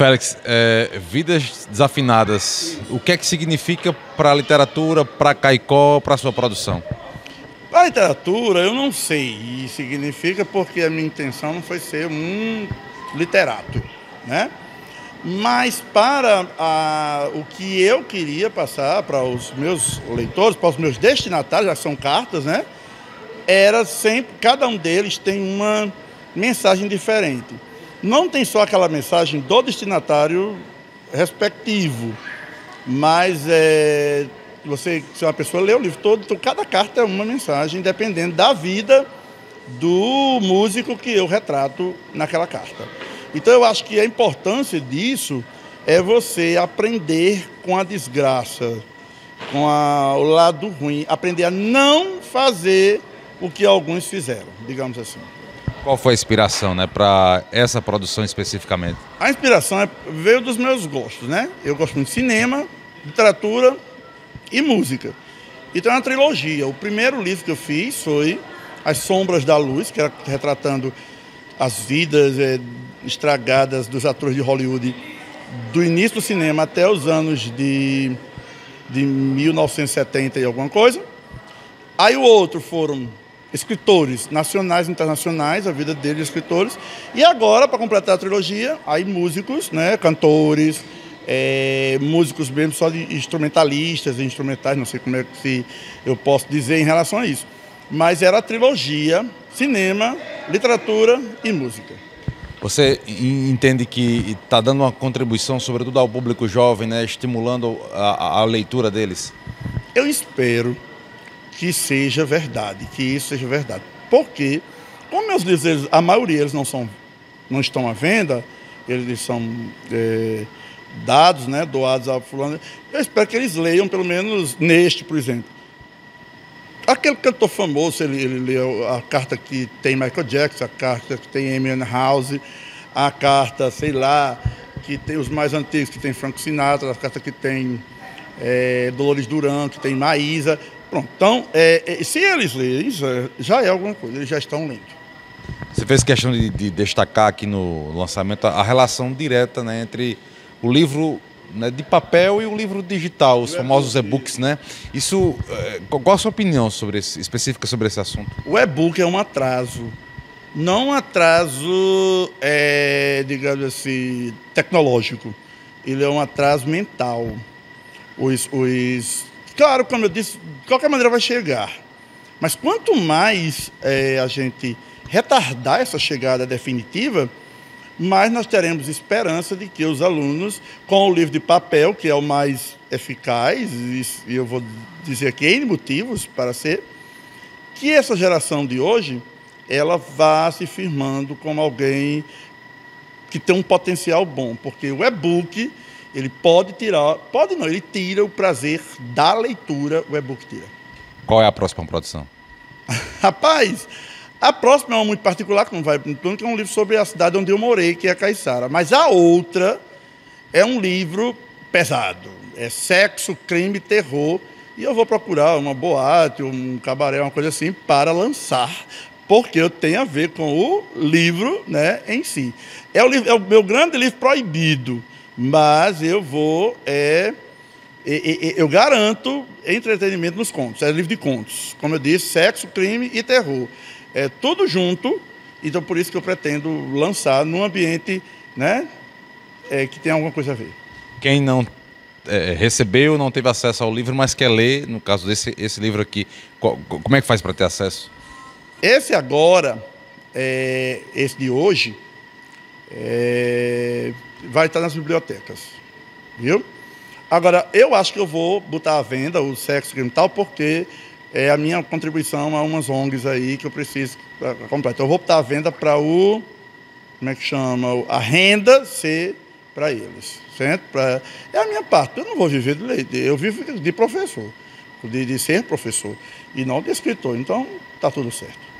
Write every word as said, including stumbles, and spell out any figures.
Félix, é, Vidas Desafinadas, o que é que significa para a literatura, para Caicó, para a sua produção? Para a literatura, eu não sei, e significa porque a minha intenção não foi ser um literato, né? Mas para a, o que eu queria passar para os meus leitores, para os meus destinatários, já são cartas, né? Era sempre, cada um deles tem uma mensagem diferente. Não tem só aquela mensagem do destinatário respectivo, mas é, você, se uma pessoa lê o livro todo, então cada carta é uma mensagem, dependendo da vida do músico que eu retrato naquela carta. Então eu acho que a importância disso é você aprender com a desgraça, com a, o lado ruim, aprender a não fazer o que alguns fizeram, digamos assim. Qual foi a inspiração, né, para essa produção especificamente? A inspiração é, veio dos meus gostos, né? Eu gosto muito de cinema, literatura e música. Então é uma trilogia. O primeiro livro que eu fiz foi As Sombras da Luz, que era retratando as vidas é, estragadas dos atores de Hollywood do início do cinema até os anos de, de mil novecentos e setenta e alguma coisa. Aí o outro foram escritores nacionais e internacionais, a vida deles, escritores. E agora, para completar a trilogia, aí músicos, né, cantores, é, músicos mesmo só de instrumentalistas e instrumentais, não sei como é que se eu posso dizer em relação a isso. Mas era a trilogia, cinema, literatura e música. Você entende que está dando uma contribuição, sobretudo ao público jovem, né, estimulando a, a leitura deles? Eu espero que seja verdade, que isso seja verdade. Porque, como meus livros, eles, a maioria eles não, são, não estão à venda, eles são é, dados, né, doados a fulano, eu espero que eles leiam, pelo menos neste, por exemplo. Aquele cantor famoso, ele, ele leu a carta que tem Michael Jackson, a carta que tem Amy Winehouse, a carta, sei lá, que tem os mais antigos, que tem Frank Sinatra, a carta que tem é, Dolores Duran, que tem Maísa. Pronto, então, é, é, se eles lerem, já é alguma coisa, eles já estão lendo. Você fez questão de, de destacar aqui no lançamento a, a relação direta, né, entre o livro, né, de papel e o livro digital, os famosos e-books, né? Isso, qual a sua opinião sobre esse, específica sobre esse assunto? O e-book é um atraso, não um atraso, é, digamos assim, tecnológico. Ele é um atraso mental. Os, os, claro, como eu disse, de qualquer maneira vai chegar. Mas quanto mais é, a gente retardar essa chegada definitiva, mas nós teremos esperança de que os alunos, com o livro de papel, que é o mais eficaz, e eu vou dizer aqui N motivos para ser, que essa geração de hoje, ela vá se firmando como alguém que tem um potencial bom, porque o e-book, ele pode tirar, pode não, ele tira o prazer da leitura, o e-book tira. Qual é a próxima produção? Rapaz, a próxima é uma muito particular, que não vai no plano, que é um livro sobre a cidade onde eu morei, que é a Caiçara. Mas a outra é um livro pesado. É sexo, crime, terror. E eu vou procurar uma boate, um cabaré, uma coisa assim, para lançar, porque eu tenho a ver com o livro, né, em si. É o, livro, é o meu grande livro proibido, mas eu vou... É, eu garanto entretenimento nos contos. É livro de contos. Como eu disse, sexo, crime e terror. É tudo junto, então por isso que eu pretendo lançar num ambiente, né, é, que tem alguma coisa a ver. Quem não é, recebeu, não teve acesso ao livro, mas quer ler, no caso desse esse livro aqui, qual, como é que faz para ter acesso? Esse agora, é, esse de hoje, é, vai estar nas bibliotecas, viu? Agora, eu acho que eu vou botar à venda o Sexo, Crime e Tal, porque é a minha contribuição a umas O N Gs aí que eu preciso completar. Eu vou botar à venda para o, como é que chama? A renda ser para eles, certo? Pra, é a minha parte. Eu não vou viver de leite, eu vivo de professor, de, de ser professor, e não de escritor. Então, está tudo certo.